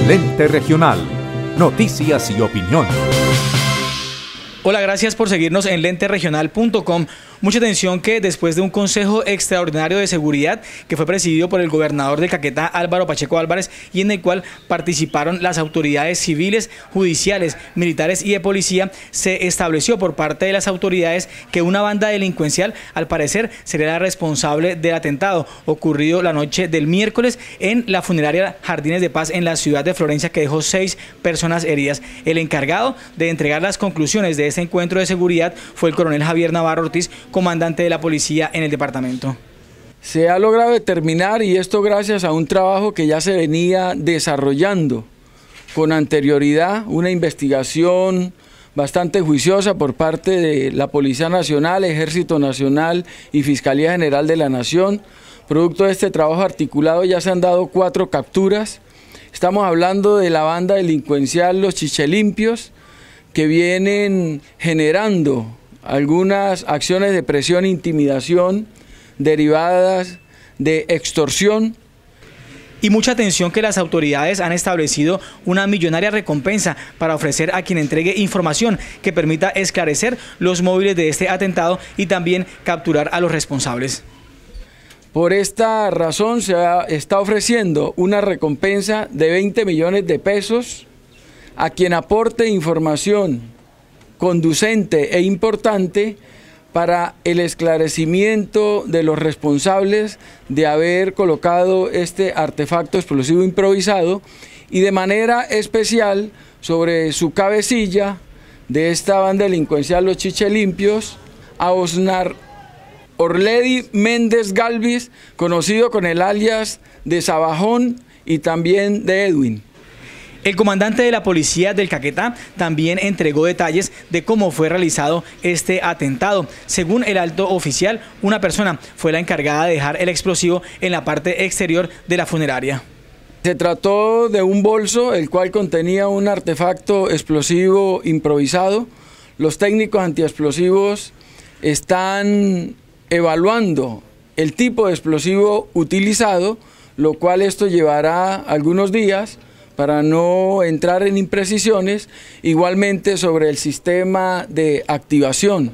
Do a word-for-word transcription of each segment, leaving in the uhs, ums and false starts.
Lente Regional. Noticias y opinión. Hola, gracias por seguirnos en lente regional punto com. Mucha atención que después de un Consejo Extraordinario de Seguridad que fue presidido por el gobernador de Caquetá, Álvaro Pacheco Álvarez, y en el cual participaron las autoridades civiles, judiciales, militares y de policía, se estableció por parte de las autoridades que una banda delincuencial, al parecer, sería la responsable del atentado ocurrido la noche del miércoles en la funeraria Jardines de Paz en la ciudad de Florencia, que dejó seis personas heridas. El encargado de entregar las conclusiones de este encuentro de seguridad fue el coronel Javier Navarro Ortiz, comandante de la policía en el departamento. Se ha logrado determinar, y esto gracias a un trabajo que ya se venía desarrollando con anterioridad, una investigación bastante juiciosa por parte de la Policía Nacional, Ejército Nacional y Fiscalía General de la Nación. Producto de este trabajo articulado ya se han dado cuatro capturas. Estamos hablando de la banda delincuencial Los Chichelimpios, que vienen generando algunas acciones de presión e intimidación derivadas de extorsión. Y mucha atención que las autoridades han establecido una millonaria recompensa para ofrecer a quien entregue información que permita esclarecer los móviles de este atentado y también capturar a los responsables. Por esta razón se está ofreciendo una recompensa de veinte millones de pesos a quien aporte información conducente e importante para el esclarecimiento de los responsables de haber colocado este artefacto explosivo improvisado, y de manera especial sobre su cabecilla de esta banda delincuencial Los Chichelimpios, a Osnar Orledi Méndez Galvis, conocido con el alias de Sabajón y también de Edwin. El comandante de la policía del Caquetá también entregó detalles de cómo fue realizado este atentado. Según el alto oficial, una persona fue la encargada de dejar el explosivo en la parte exterior de la funeraria. Se trató de un bolso el cual contenía un artefacto explosivo improvisado. Los técnicos antiexplosivos están evaluando el tipo de explosivo utilizado, lo cual esto llevará algunos días para no entrar en imprecisiones. Igualmente sobre el sistema de activación.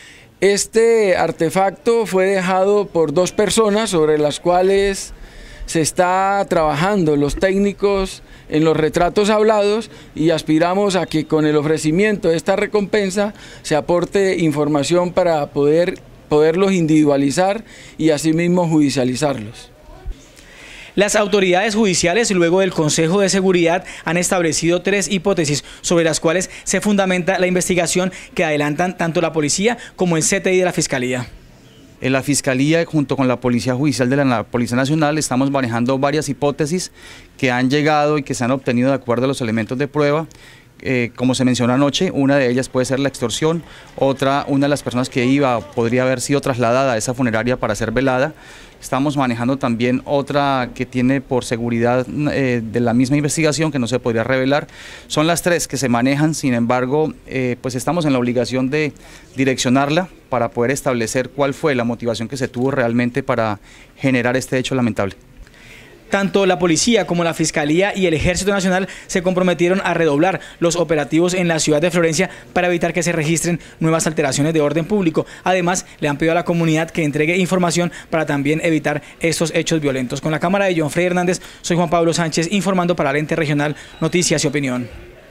Este artefacto fue dejado por dos personas sobre las cuales se está trabajando los técnicos en los retratos hablados, y aspiramos a que con el ofrecimiento de esta recompensa se aporte información para poder, poderlos individualizar y asimismo judicializarlos. Las autoridades judiciales, luego del Consejo de Seguridad, han establecido tres hipótesis sobre las cuales se fundamenta la investigación que adelantan tanto la policía como el C T I de la Fiscalía. En la Fiscalía, junto con la Policía Judicial de la Policía Nacional, estamos manejando varias hipótesis que han llegado y que se han obtenido de acuerdo a los elementos de prueba. Eh, como se mencionó anoche, una de ellas puede ser la extorsión, otra, una de las personas que iba podría haber sido trasladada a esa funeraria para ser velada. Estamos manejando también otra que tiene por seguridad eh, de la misma investigación, que no se podría revelar. Son las tres que se manejan, sin embargo, eh, pues estamos en la obligación de direccionarla para poder establecer cuál fue la motivación que se tuvo realmente para generar este hecho lamentable. Tanto la policía como la Fiscalía y el Ejército Nacional se comprometieron a redoblar los operativos en la ciudad de Florencia para evitar que se registren nuevas alteraciones de orden público. Además, le han pedido a la comunidad que entregue información para también evitar estos hechos violentos. Con la cámara de John Freddy Hernández, soy Juan Pablo Sánchez, informando para Lente Regional, Noticias y Opinión.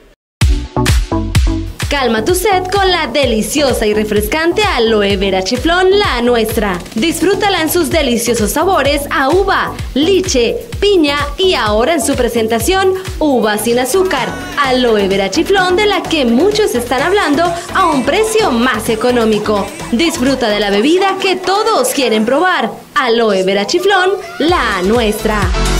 Calma tu sed con la deliciosa y refrescante aloe vera chiflón La Nuestra. Disfrútala en sus deliciosos sabores a uva, liche, piña y ahora en su presentación uva sin azúcar. Aloe vera chiflón, de la que muchos están hablando, a un precio más económico. Disfruta de la bebida que todos quieren probar. Aloe vera chiflón La Nuestra.